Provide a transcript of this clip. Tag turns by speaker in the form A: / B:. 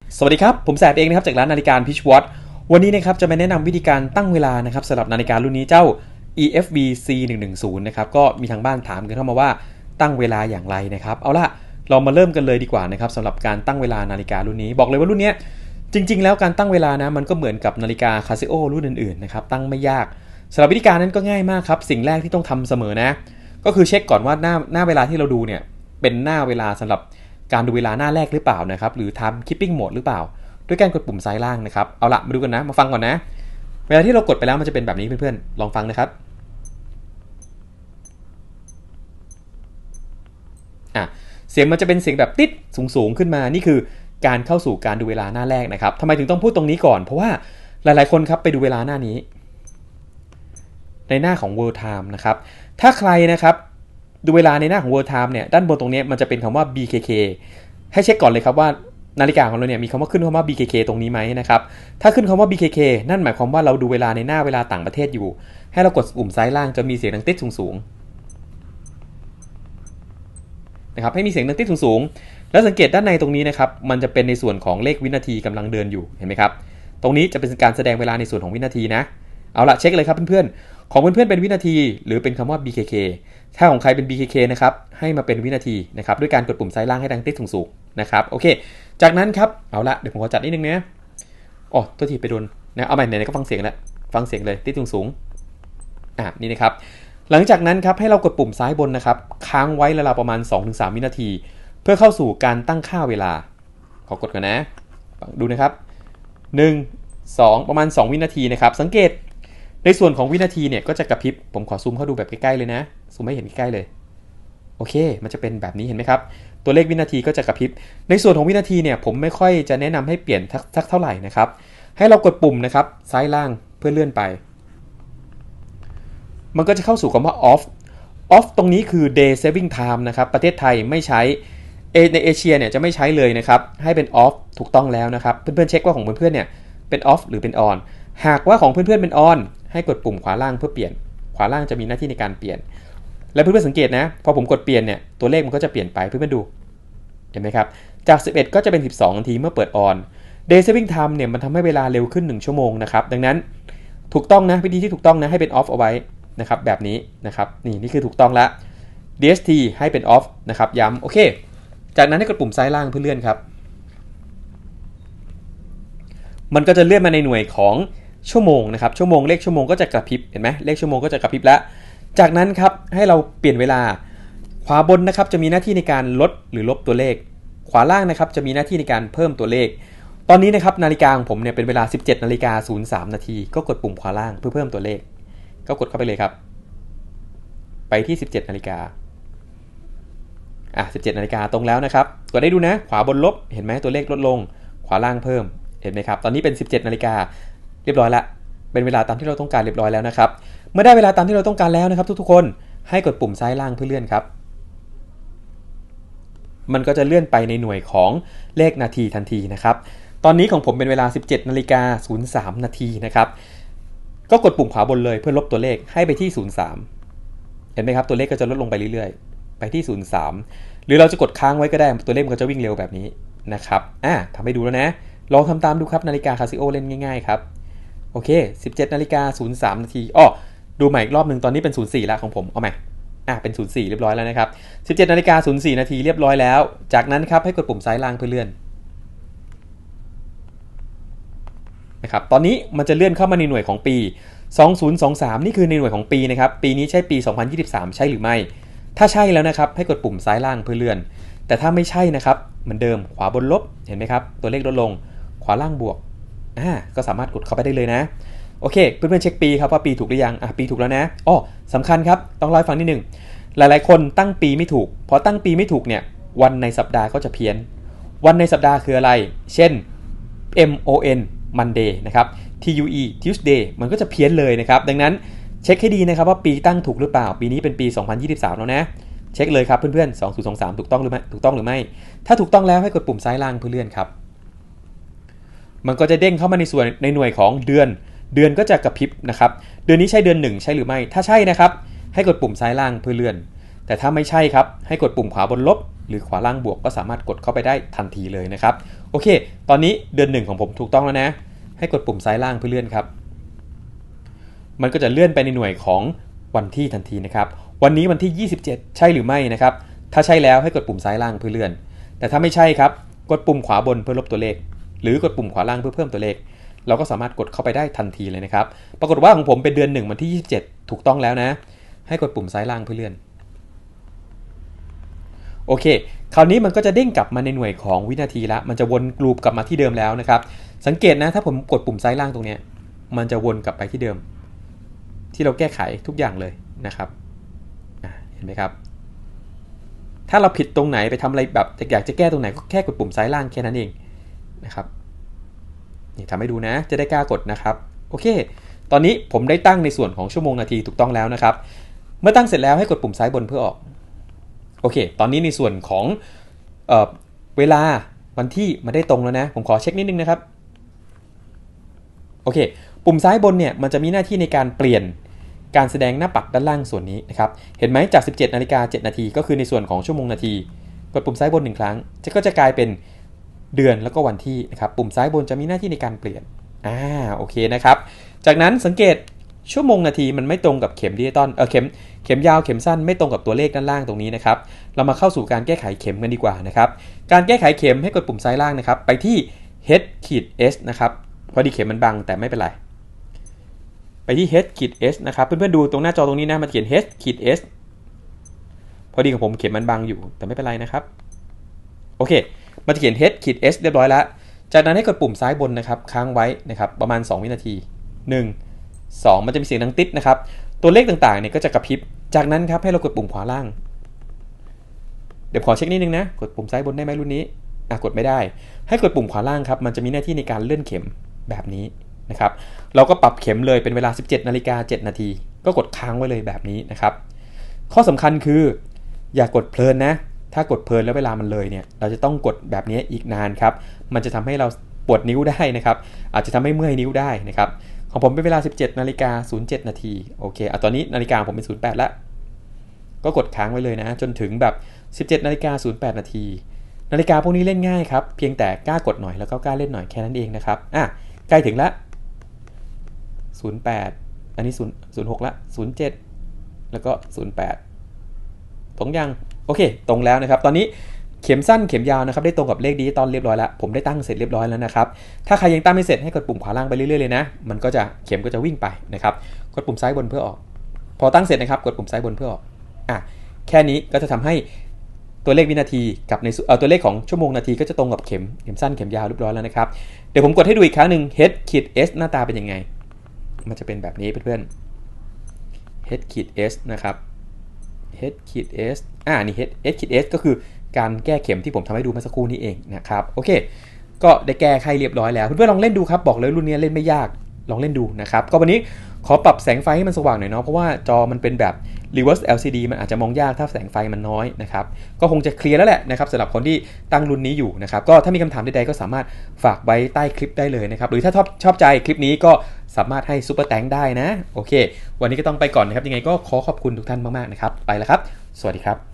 A: สวัสดีครับผมแสบเองนะครับจากร้านนาฬิกาพิชวอตวันนี้นะครับจะมาแนะนำวิธีการตั้งเวลานะครับสำหรับนาฬิการุ่นนี้เจ้า EFB C110 นะครับก็มีทางบ้านถามกันเข้ามาว่าตั้งเวลาอย่างไรนะครับเอาล่ะเรามาเริ่มกันเลยดีกว่านะครับสำหรับการตั้งเวลานาฬิการุ่นนี้บอกเลยว่ารุ่นนี้จริงๆแล้วการตั้งเวลานะมันก็เหมือนกับนาฬิกา Casio รุ่นอื่นๆนะครับตั้งไม่ยากสำหรับวิธีการนั้นก็ง่ายมากครับสิ่งแรกที่ต้องทำเสมอนะก็คือเช็คก่อนว่าหน้าเวลาที่เราดูเนี่ยเป็นหน้าเวลาสำหรับการดูเวลาหน้าแรกหรือเปล่านะครับหรือ Time Keeping Mode หรือเปล่าด้วยการกดปุ่มซ้ายล่างนะครับเอาละมาดูกันนะมาฟังก่อนนะเวลาที่เรากดไปแล้วมันจะเป็นแบบนี้เพื่อนๆลองฟังนะครับเสียงมันจะเป็นเสียงแบบติดสูงขึ้นมานี่คือการเข้าสู่การดูเวลาหน้าแรกนะครับทำไมถึงต้องพูดตรงนี้ก่อนเพราะว่าหลายๆคนครับไปดูเวลาหน้านี้ในหน้าของ World Time นะครับถ้าใครนะครับดูเวลาในหน้าของ World Time เนี่ยด้านบนตรงนี้มันจะเป็นคำว่า BKK ให้เช็คก่อนเลยครับว่านาฬิกาของเราเนี่ยมีคำว่าขึ้นคำว่า BKK ตรงนี้ไหมนะครับถ้าขึ้นคำว่า BKK นั่นหมายความว่าเราดูเวลาในหน้าเวลาต่างประเทศอยู่ให้เรากดปุ่มซ้ายล่างจะมีเสียงดังติ๊ดสูงนะครับให้มีเสียงดังติ๊ดสูงแล้วสังเกตด้านในตรงนี้นะครับมันจะเป็นในส่วนของเลขวินาทีกำลังเดินอยู่เห็นไหมครับตรงนี้จะเป็นการแสดงเวลาในส่วนของวินาทีนะเอาละเช็คเลยครับเพื่อนๆของเพื่อนๆเป็นวินาทีหรือเป็นคำว่า BKK ถ้าของใครเป็น BKK นะครับให้มาเป็นวินาทีนะครับด้วยการกดปุ่มซ้ายล่างให้ดังติ๊ดสูงนะครับโอเคจากนั้นครับเอาละเดี๋ยวผมขอจัดนิดนึงนะอ๋อตัวทีไปโดนนะเอาใหม่ไหนๆก็ฟังเสียงแล้วฟังเสียงเลยติ๊ดสูงนี่นะครับหลังจากนั้นครับให้เรากดปุ่มซ้ายบนนะครับค้างไว้ราวๆประมาณ 2-3 วินาทีเพื่อเข้าสู่การตั้งค่าเวลาขอกดก่อนนะดูนะครับ1 2ประมาณ2วินาทีนะครับสังเกตในส่วนของวินาทีเนี่ยก็จะกระพริบผมขอซูมเข้าดูแบบใกล้ๆเลยนะซูมให้เห็นใกล้ๆเลยโอเคมันจะเป็นแบบนี้เห็นไหมครับตัวเลขวินาทีก็จะกระพริบในส่วนของวินาทีเนี่ยผมไม่ค่อยจะแนะนำให้เปลี่ยนทักเท่าไหร่นะครับให้เรากดปุ่มนะครับซ้ายล่างเพื่อเลื่อนไปมันก็จะเข้าสู่คำว่า off ตรงนี้คือ day saving time นะครับประเทศไทยไม่ใช้ในเอเชียเนี่ยจะไม่ใช้เลยนะครับให้เป็น off ถูกต้องแล้วนะครับเพื่อนๆเช็คว่าของเพื่อนๆเนี่ยเป็น off หรือเป็น on หากว่าของเพื่อนๆเป็น on ให้กดปุ่มขวาล่างเพื่อเปลี่ยนขวาล่างจะมีหน้าที่ในการเปลี่ยนและเพื่อนๆสังเกตนะพอผมกดเปลี่ยนเนี่ยตัวเลขมันก็จะเปลี่ยนไปเพื่อนๆดูเห็นไหมครับจาก11ก็จะเป็น12นาทีเมื่อเปิด on day saving time เนี่ยมันทำให้เวลาเร็วขึ้น1ชั่วโมงนะครับดังนั้นถูกต้องนะวิธีที่ถูกต้องนะให้เป็น off เอาไว้นะครับแบบนี้นะครับนี่คือถูกต้องแล้ว DST ให้เป็น off นะครับย้ำโอเคจากนั้นให้กดปุ่มซ้ายล่างเพื่อเลื่อนครับมันก็จะเลื่อนมาในหน่วยของชั่วโมงนะครับชั่วโมงเลขชั่วโมงก็จะกระพริบเห็นไหมเลขชั่วโมงก็จะกระพริบแล้วจากนั้นครับให้เราเปลี่ยนเวลาขวาบนนะครับจะมีหน้าที่ในการลดหรือลบตัวเลขขวาล่างนะครับจะมีหน้าที่ในการเพิ่มตัวเลขตอนนี้นะครับนาฬิกาของผมเนี่ยเป็นเวลา 17:03 นาทีก็กดปุ่มขวาล่างเพื่อเพิ่มตัวเลขก็กดเข้าไปเลยครับไปที่17 นาฬิกา17 นาฬิกาตรงแล้วนะครับกดได้ดูนะขวาบนลบเห็นไหมตัวเลขลดลงขวาล่างเพิ่มเห็นไหมครับตอนนี้เป็น17 นาฬิกาเรียบร้อยละเป็นเวลาตามที่เราต้องการเรียบร้อยแล้วนะครับเมื่อได้เวลาตามที่เราต้องการแล้วนะครับทุกๆคนให้กดปุ่มซ้ายล่างเพื่อเลื่อนครับมันก็จะเลื่อนไปในหน่วยของเลขนาทีทันทีนะครับตอนนี้ของผมเป็นเวลา 17:03 นาทีนะครับก็กดปุ่มขวาบนเลยเพื่อลบตัวเลขให้ไปที่03เห็นไหมครับตัวเลขก็จะลดลงไปเรื่อยๆไปที่03หรือเราจะกดค้างไว้ก็ได้ตัวเลขมันก็จะวิ่งเร็วแบบนี้นะครับทำให้ดูแล้วนะลองทำตามดูครับนาฬิกา Casio เล่นง่ายๆครับโอเค 17:03 นาทีดูใหม่อีกรอบนึงตอนนี้เป็น04แล้วของผมเอาใหม่เป็น04เรียบร้อยแล้วนะครับ 17:04 นาทีเรียบร้อยแล้วจากนั้นครับให้กดปุ่มซ้ายล่างเพื่อเลื่อนนะครับตอนนี้มันจะเลื่อนเข้ามาในหน่วยของปี2023นี่คือในหน่วยของปีนะครับปีนี้ใช่ปี2023ใช่หรือไม่ถ้าใช่แล้วนะครับให้กดปุ่มซ้ายล่างเพื่อเลื่อนแต่ถ้าไม่ใช่นะครับเหมือนเดิมขวาบนลบเห็นไหมครับตัวเลขลดลงขวาล่างบวกก็สามารถกดเข้าไปได้เลยนะโอเคเพื่อนๆเช็คปีครับว่าปีถูกหรือยังปีถูกแล้วนะสำคัญครับต้องเล่าให้ฟังนิดนึงหลายๆคนตั้งปีไม่ถูกพอตั้งปีไม่ถูกเนี่ยวันในสัปดาห์ก็จะเพี้ยนวันในสัปดาห์คืออะไรเช่น MON Monday นะครับ TUE Tuesday มันก็จะเพี้ยนเลยนะครับดังนั้นเช็คให้ดีนะครับว่าปีตั้งถูกหรือเปล่าปีนี้เป็นปี2023แล้วนะเช็คเลยครับเพื่อนๆ2023ถูกต้องหรือไม่ถ้าถูกต้องแล้วให้กดปุ่มซ้ายล่างเพื่อเลื่อนครับมันก็จะเด้งเข้ามาในหน่วยของเดือนก็จะกระพริบนะครับเดือนนี้ใช่เดือน1ใช่หรือไม่ถ้าใช่นะครับให้กดปุ่มซ้ายล่างเพื่อเลื่อนแต่ถ้าไม่ใช่ครับให้กดปุ่มขวาบนลบหรือขวาล่างบวกก็สามารถกดเข้าไปได้ทันทีเลยนะครับโอเคตอนนี้เดือน1ของผมถูกต้องแล้วนะให้กดปุ่มซ้ายล่างเพื่อเลื่อนครับมันก็จะเลื่อนไปในหน่วยของวันที่ทันทีนะครับวันนี้วันที่27ใช่หรือไม่นะครับถ้าใช่แล้วให้กดปุ่มซ้ายล่างเพื่อเลื่อนแต่ถ้าไม่ใช่ครับกดปุ่มขวาบนเพื่อลบตัวเลขหรือกดปุ่มขวาล่างเพื่อเพิ่มตัวเลขเราก็สามารถกดเข้าไปได้ทันทีเลยนะครับปรากฏว่าของผมเป็นเดือน1วันที่27ถูกต้องแล้วนะให้กดปุ่มซ้ายล่างเพื่อเลื่อนโอเคคราวนี้มันก็จะเด้งกลับมาในหน่วยของวินาทีละมันจะวนลูปกลับมาที่เดิมแล้วนะครับสังเกตนะถ้าผมกดปุ่มซ้ายล่างตรงนี้มันจะวนกลับไปที่เดิมที่เราแก้ไขทุกอย่างเลยนะครับเห็นไหมครับถ้าเราผิดตรงไหนไปทำอะไรแบบอยากจะแก้ตรงไหนก็แค่กดปุ่มซ้ายล่างแค่นั้นเองนะครับนี่ทำให้ดูนะจะได้กล้ากดนะครับโอเคตอนนี้ผมได้ตั้งในส่วนของชั่วโมงนาทีถูกต้องแล้วนะครับเมื่อตั้งเสร็จแล้วให้กดปุ่มซ้ายบนเพื่อออกโอเคตอนนี้ในส่วนของเวลาวันที่มาได้ตรงแล้วนะผมขอเช็คนิดนึงนะครับโอเคปุ่มซ้ายบนเนี่ยมันจะมีหน้าที่ในการเปลี่ยนการแสดงหน้าปัดด้านล่างส่วนนี้นะครับเห็นไหมจาก 17:07 นาทีก็คือในส่วนของชั่วโมงนาทีกดปุ่มซ้ายบน1ครั้งก็จะกลายเป็นเดือนแล้วก็วันที่นะครับปุ่มซ้ายบนจะมีหน้าที่ในการเปลี่ยนโอเคนะครับจากนั้นสังเกตชั่วโมงนาทีมันไม่ตรงกับเข็มดิจิตอลเข็มยาวเข็มสั้นไม่ตรงกับตัวเลขด้านล่างตรงนี้นะครับเรามาเข้าสู่การแก้ไขเข็มกันดีกว่านะครับการแก้ไขเข็มให้กดปุ่มซ้ายล่างนะครับไปที่ h-s นะครับพอดีเข็มมันบังแต่ไม่เป็นไรไปที่ h-s นะครับเพื่อนๆดูตรงหน้าจอตรงนี้นะมันเขียน h-s พอดีของผมเข็มมันบังอยู่แต่ไม่เป็นไรนะครับโอเคมันจะเขียน h-s เรียบร้อยแล้วจากนั้นให้กดปุ่มซ้ายบนนะครับค้างไว้นะครับประมาณ2วินาที1 2มันจะมีเสียงดังติ๊ดนะครับตัวเลขต่างๆเนี่ยก็จะกระพริบจากนั้นครับให้เรากดปุ่มขวาล่างเดี๋ยวขอเช็คนิดนึงนะกดปุ่มซ้ายบนได้ไหมรุ่นนี้กดไม่ได้ให้กดปุ่มขวาล่างครับมันจะมีหน้าที่ในการเลื่อนเข็มแบบนี้นะครับเราก็ปรับเข็มเลยเป็นเวลา 17:07 นาทีก็กดค้างไว้เลยแบบนี้นะครับข้อสำคัญคืออย่ากดเพลินนะถ้ากดเพลินแล้วเวลามันเลยเนี่ยเราจะต้องกดแบบนี้อีกนานครับมันจะทำให้เราปวดนิ้วได้นะครับอาจจะทำให้เมื่อยนิ้วได้นะครับของผมเป็นเวลา 17:07 นาทีโอเคตอนนี้นาฬิกาผมเป็น 08แล้วก็กดค้างไว้เลยนะจนถึงแบบ 17:08 นาทีนาฬิกาพวกนี้เล่นง่ายครับเพียงแต่กล้ากดหน่อยแล้วก็กล้าเล่นหน่อยแค่นั้นเองนะครับใกล้ถึงละ08อันนี้06ละ07แล้วก็08ตรงยังโอเคตรงแล้วนะครับตอนนี้เข็มสั้นเข็มยาวนะครับได้ตรงกับเลขดิจิตอลเรียบร้อยแล้วผมได้ตั้งเสร็จเรียบร้อยแล้วนะครับถ้าใครยังตั้งไม่เสร็จให้กดปุ่มขวาล่างไปเรื่อยๆเลยนะมันก็จะเข็มก็จะวิ่งไปนะครับกดปุ่มซ้ายบนเพื่อออกพอตั้งเสร็จนะครับกดปุ่มซ้ายบนเพื่อออกแค่นี้ก็จะทำให้ตัวเลขวินาทีกับในตัวเลขของชั่วโมงนาทีก็จะตรงกับเข็มสั้นเข็มยาวเรียบร้อยแล้วนะครับเดี๋ยวผมกดให้ดูอีกครั้งหนึ่ง h-s หน้าตาเป็นยังไงมันจะเป็นแบบนี้เพื่อนๆ h-s นะครับ h-s นี่ h-s ก็คือการแก้เข็มที่ผมทำให้ดูเมื่อสักครู่นี้เองนะครับโอเคก็ได้แก้ไขเรียบร้อยแล้วเพื่อนๆลองเล่นดูครับบอกเลยรุ่นนี้เล่นไม่ยากลองเล่นดูนะครับก็วันนี้ขอปรับแสงไฟให้มันสว่างหน่อยเนาะเพราะว่าจอมันเป็นแบบ reverse LCD มันอาจจะมองยากถ้าแสงไฟมันน้อยนะครับก็คงจะเคลียร์แล้วแหละนะครับสำหรับคนที่ตั้งรุ่นนี้อยู่นะครับก็ถ้ามีคำถามใดๆก็สามารถฝากไว้ใต้คลิปได้เลยนะครับหรือถ้าชอบใจคลิปนี้ก็สามารถให้ซุปเปอร์แตงได้นะโอเควันนี้ก็ต้องไปก่อนนะครับยังไงก็ขอขอบคุณทุกท่านมากๆนะครับไปแล้วครับสวัสดีครับ